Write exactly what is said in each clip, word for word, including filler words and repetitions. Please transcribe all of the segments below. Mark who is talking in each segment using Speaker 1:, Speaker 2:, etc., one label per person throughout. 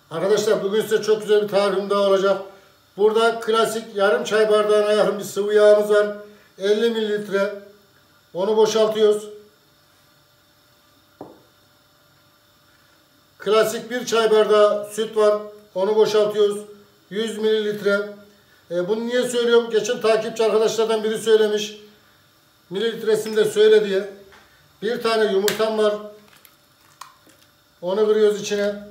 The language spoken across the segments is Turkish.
Speaker 1: Arkadaşlar bugün size çok güzel bir tarifim daha olacak. Burada klasik yarım çay bardağına yakın bir sıvı yağımız var. elli mililitre. Onu boşaltıyoruz. Klasik bir çay bardağı süt var. Onu boşaltıyoruz. yüz mililitre. E, bunu niye söylüyorum? Geçen takipçi arkadaşlardan biri söylemiş. Mililitresini de söyle diye. Bir tane yumurtam var. Onu kırıyoruz içine.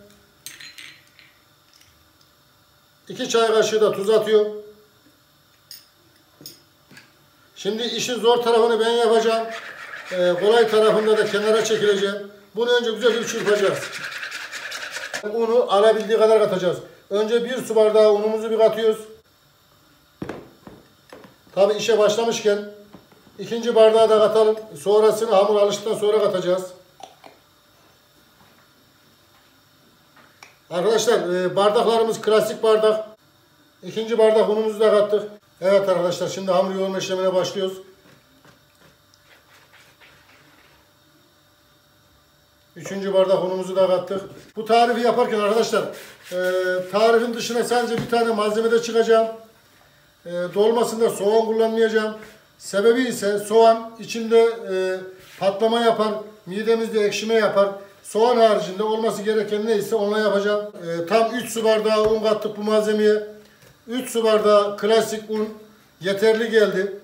Speaker 1: iki çay kaşığı da tuz atıyor. Şimdi işin zor tarafını ben yapacağım. Ee, kolay tarafında da kenara çekileceğim. Bunu önce güzel bir çırpacağız. Unu alabildiği kadar katacağız. Önce bir su bardağı unumuzu bir katıyoruz. Tabi işe başlamışken ikinci bardağı da katalım. Sonrasını hamur alıştıktan sonra katacağız. Arkadaşlar bardaklarımız klasik bardak. İkinci bardak unumuzu da kattık. Evet arkadaşlar, şimdi hamur yoğurma işlemine başlıyoruz. Üçüncü bardak unumuzu da kattık. Bu tarifi yaparken arkadaşlar e, tarifin dışına sadece bir tane malzemede çıkacağım. E, dolmasında soğan kullanmayacağım. Sebebi ise soğan içinde e, patlama yapar, midemizde ekşime yapar. Soğan haricinde olması gereken neyse onunla yapacağım. E, tam üç su bardağı un kattık bu malzemeye. üç su bardağı klasik un yeterli geldi.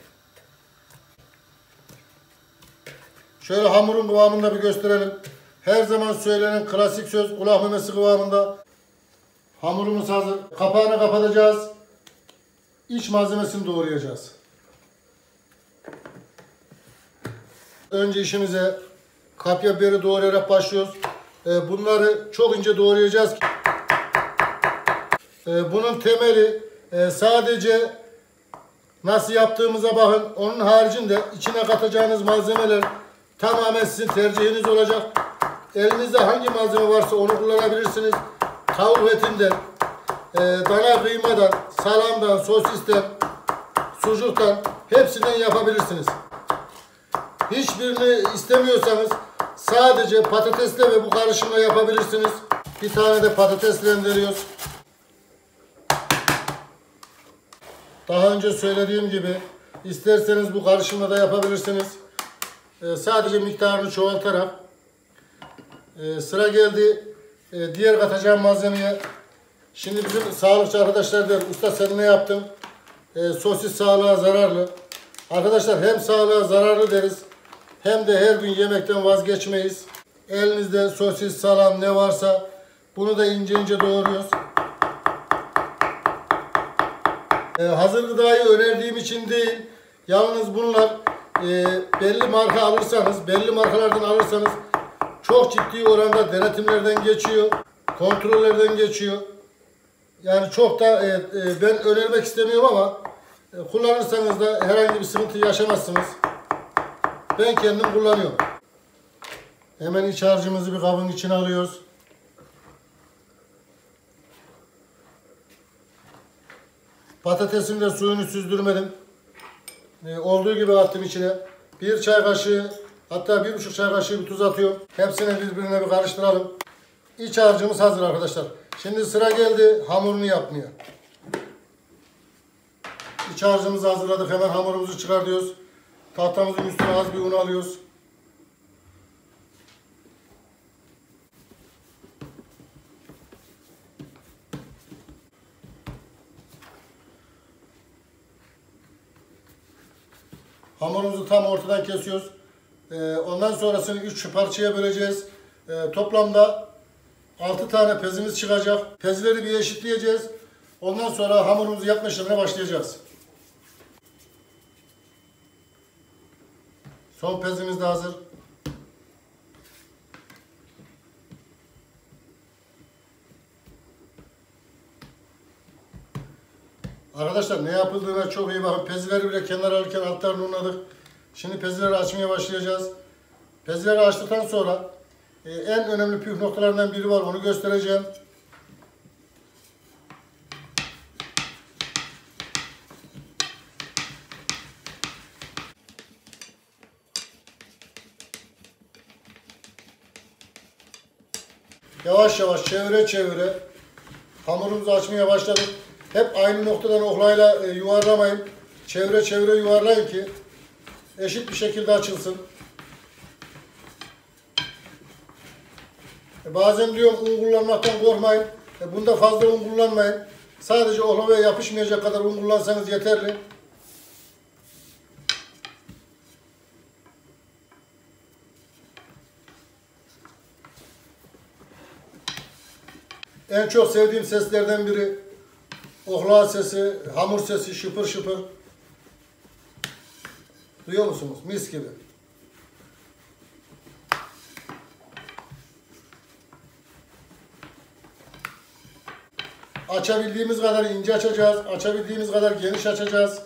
Speaker 1: Şöyle hamurun kıvamını bir gösterelim. Her zaman söylenen klasik söz kulak memesi kıvamında. Hamurumuz hazır. Kapağını kapatacağız. İç malzemesini doğrayacağız. Önce işimize kapya biberi doğrayarak başlıyoruz. Bunları çok ince doğrayacağız. Bunun temeli sadece nasıl yaptığımıza bakın. Onun haricinde içine katacağınız malzemeler tamamen sizin tercihiniz olacak. Elinizde hangi malzeme varsa onu kullanabilirsiniz. Tavuk etinden, dana kıymadan, salamdan, sosisten, sucuktan hepsinden yapabilirsiniz. Hiçbirini istemiyorsanız sadece patatesle ve bu karışımla yapabilirsiniz. Bir tane de patates rendeliyoruz. Daha önce söylediğim gibi isterseniz bu karışımla da yapabilirsiniz. Ee, sadece miktarını çoğaltarak. Ee, sıra geldi ee, diğer katacağım malzemeye. Şimdi bizim sağlıkçı arkadaşlar der, usta sen ne yaptın? Ee, sosis sağlığa zararlı. Arkadaşlar hem sağlığa zararlı deriz hem de her gün yemekten vazgeçmeyiz. Elinizde sosis, salam ne varsa bunu da ince ince doğruyoruz. Ee, hazır gıdayı önerdiğim için değil, yalnız bunlar e, belli marka alırsanız, belli markalardan alırsanız çok ciddi oranda denetimlerden geçiyor, kontrollerden geçiyor. Yani çok da e, e, ben önermek istemiyorum ama e, kullanırsanız da herhangi bir sıkıntı yaşamazsınız. Ben kendim kullanıyorum. Hemen iç harcımızı bir kabın içine alıyoruz. Patatesin de suyunu süzdürmedim. Ee, olduğu gibi attım içine. Bir çay kaşığı, hatta bir buçuk çay kaşığı bir tuz atıyorum. Hepsini birbirine bir karıştıralım. İç harcımız hazır arkadaşlar. Şimdi sıra geldi hamurunu yapmaya. İç harcımızı hazırladık. Hemen hamurumuzu çıkartıyoruz. Tahtamızın üstüne az bir un alıyoruz. Hamurumuzu tam ortadan kesiyoruz. Ee, ondan sonrasını üç parçaya böleceğiz. Ee, toplamda altı tane pezimiz çıkacak. Pezleri bir eşitleyeceğiz. Ondan sonra hamurumuzu yapma işlemine başlayacağız. Son pezimiz de hazır. Arkadaşlar ne yapıldığına çok iyi bakın. Pezileri bile kenara alırken altlarını unladık. Şimdi pezileri açmaya başlayacağız. Pezileri açtıktan sonra e, en önemli püf noktalarından biri var. Onu göstereceğim. Yavaş yavaş çevire çevire hamurumuzu açmaya başladık. Hep aynı noktadan oklayla e, yuvarlamayın. Çevire çevire yuvarlayın ki eşit bir şekilde açılsın. E, bazen diyorum un kullanmaktan korkmayın. E, bunda fazla un kullanmayın. Sadece oklavaya yapışmayacak kadar un kullansanız yeterli. En çok sevdiğim seslerden biri oklava sesi, hamur sesi, şıpır şıpır. Duyuyor musunuz? Mis gibi. Açabildiğimiz kadar ince açacağız. Açabildiğimiz kadar geniş açacağız.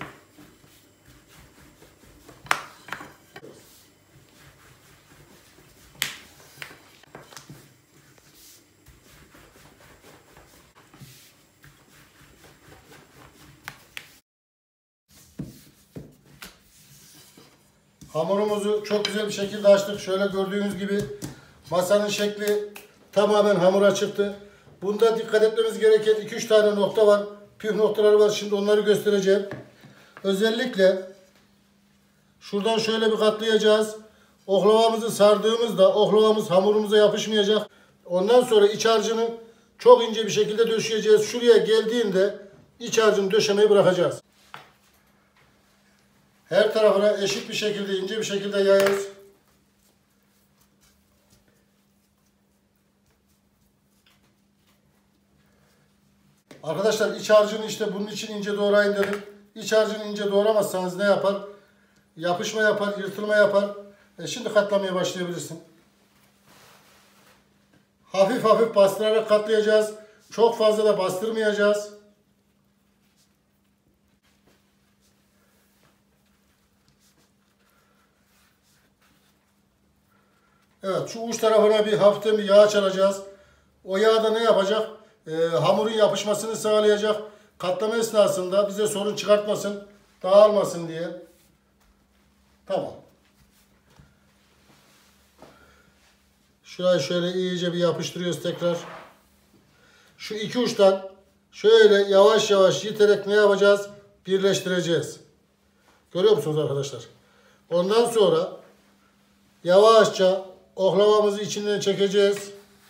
Speaker 1: Hamurumuzu çok güzel bir şekilde açtık. Şöyle gördüğünüz gibi masanın şekli tamamen hamura çıktı. Bunda dikkat etmemiz gereken iki üç tane nokta var. Püf noktaları var. Şimdi onları göstereceğim. Özellikle şuradan şöyle bir katlayacağız. Oklavamızı sardığımızda oklavamız hamurumuza yapışmayacak. Ondan sonra iç harcını çok ince bir şekilde döşeyeceğiz. Şuraya geldiğinde iç harcını döşemeyi bırakacağız. Her tarafına eşit bir şekilde, ince bir şekilde yayıyoruz. Arkadaşlar iç harcını işte bunun için ince doğrayın dedim. İç harcını ince doğramazsanız ne yapar? Yapışma yapar, yırtılma yapar. E şimdi katlamaya başlayabilirsin. Hafif hafif bastırarak katlayacağız. Çok fazla da bastırmayacağız. Evet, şu uç tarafına bir hafiften bir yağ çalacağız. O yağ da ne yapacak? Ee, hamurun yapışmasını sağlayacak. Katlama esnasında bize sorun çıkartmasın, dağılmasın diye. Tamam. Şurayı şöyle iyice bir yapıştırıyoruz tekrar. Şu iki uçtan şöyle yavaş yavaş yiterek ne yapacağız? Birleştireceğiz. Görüyor musunuz arkadaşlar? Ondan sonra yavaşça oklavamızı içinden çekeceğiz.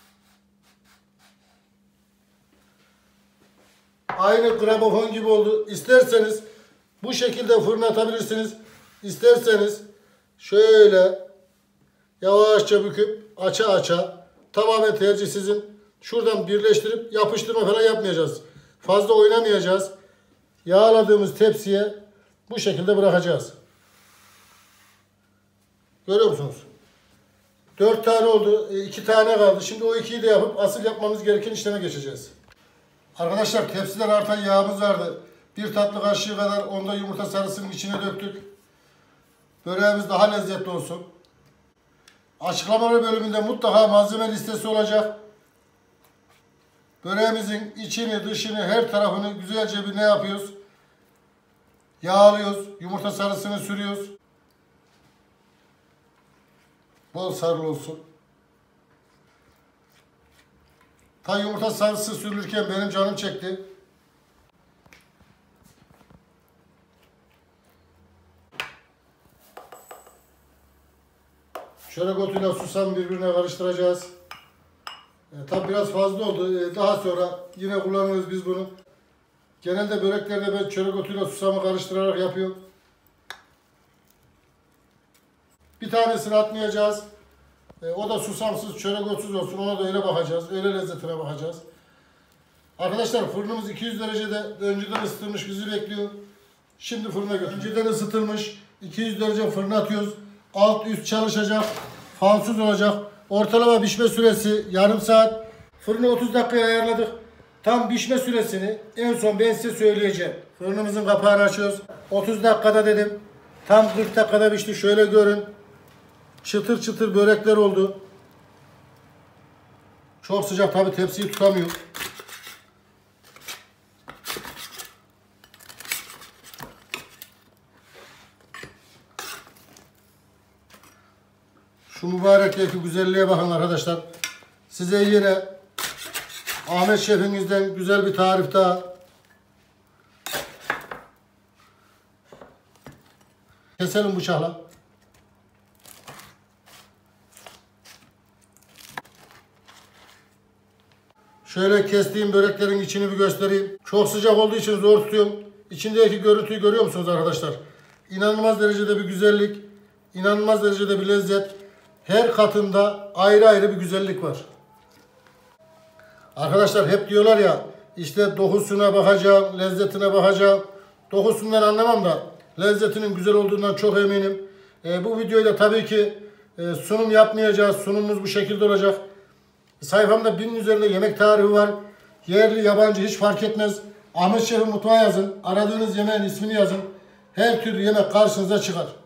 Speaker 1: Aynı gramofon gibi oldu. İsterseniz bu şekilde fırına atabilirsiniz. İsterseniz şöyle yavaşça büküp aça aça, tamamen tercih sizin. Şuradan birleştirip yapıştırma falan yapmayacağız. Fazla oynamayacağız. Yağladığımız tepsiye bu şekilde bırakacağız. Görüyor musunuz? Dört tane oldu. iki tane kaldı. Şimdi o ikiyi de yapıp asıl yapmamız gereken işleme geçeceğiz. Arkadaşlar tepsiden artan yağımız vardı. Bir tatlı kaşığı kadar onda yumurta sarısının içine döktük. Böreğimiz daha lezzetli olsun. Açıklamalar bölümünde mutlaka malzeme listesi olacak. Böreğimizin içini, dışını, her tarafını güzelce bir ne yapıyoruz? Yağlıyoruz. Yumurta sarısını sürüyoruz. Bol sarılı olsun. Ta yumurta sarısı sürülürken benim canım çekti. Şöyle gotuyla susam birbirine karıştıracağız. E, tabi biraz fazla oldu. E, daha sonra yine kullanırız biz bunu. Genelde böreklerde ben çörek otuyla susamı karıştırarak yapıyorum. Bir tanesini atmayacağız. E, o da susamsız, çörek otsuz olsun. Ona da öyle bakacağız. Öyle lezzetine bakacağız. Arkadaşlar fırınımız iki yüz derecede önceden ısıtılmış bizi bekliyor. Şimdi fırına götürüyoruz. Önceden ısıtılmış iki yüz derece fırına atıyoruz. Alt üst çalışacak. Fansız olacak. Ortalama pişme süresi yarım saat. Fırını otuz dakikaya ayarladık. Tam pişme süresini en son ben size söyleyeceğim. Fırınımızın kapağını açıyoruz. otuz dakikada dedim. Tam kırk dakikada pişti. Şöyle görün. Çıtır çıtır börekler oldu. Çok sıcak tabi tepsiyi tutamıyor. Şu mübarekteki güzelliğe bakın arkadaşlar. Size yine Ahmet Şef'imizden güzel bir tarif daha. Keselim bıçakla. Şöyle kestiğim böreklerin içini bir göstereyim. Çok sıcak olduğu için zor tutuyorum. İçindeki görüntüyü görüyor musunuz arkadaşlar? İnanılmaz derecede bir güzellik, inanılmaz derecede bir lezzet. Her katında ayrı ayrı bir güzellik var. Arkadaşlar hep diyorlar ya, işte dokusuna bakacağım, lezzetine bakacağım. Dokusundan anlamam da lezzetinin güzel olduğundan çok eminim. E, bu videoyla tabii ki e, sunum yapmayacağız. Sunumumuz bu şekilde olacak. Sayfamda binin üzerinde yemek tarifi var. Yerli, yabancı hiç fark etmez. Ahmet Şef'in mutfağı yazın. Aradığınız yemeğin ismini yazın. Her türlü yemek karşınıza çıkar.